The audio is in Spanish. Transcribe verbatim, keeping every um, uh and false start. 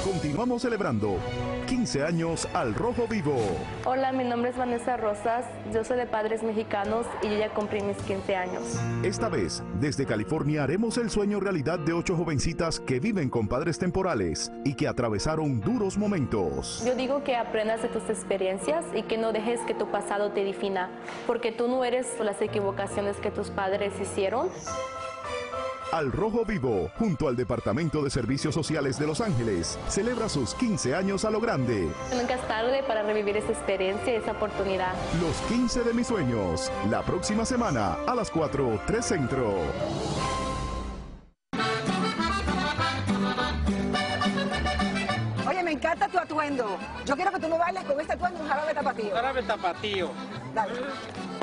Continuamos celebrando quince años al Rojo Vivo. Hola, mi nombre es Vanessa Rosas, yo soy de padres mexicanos y yo ya cumplí mis quince años. Esta vez, desde California haremos el sueño realidad de ocho jovencitas que viven con padres temporales y que atravesaron duros momentos. Yo digo que aprendas de tus experiencias y que no dejes que tu pasado te defina, porque tú no eres las equivocaciones que tus padres hicieron. Al Rojo Vivo, junto al Departamento de Servicios Sociales de Los Ángeles, celebra sus quince años a lo grande. Nunca es tarde para revivir esa experiencia y esa oportunidad. Los quince de mis sueños, la próxima semana a las cuatro, tres Centro. Oye, me encanta tu atuendo. Yo quiero que tú me bailes con este atuendo un jarabe tapatío. Jarabe tapatío. Dale.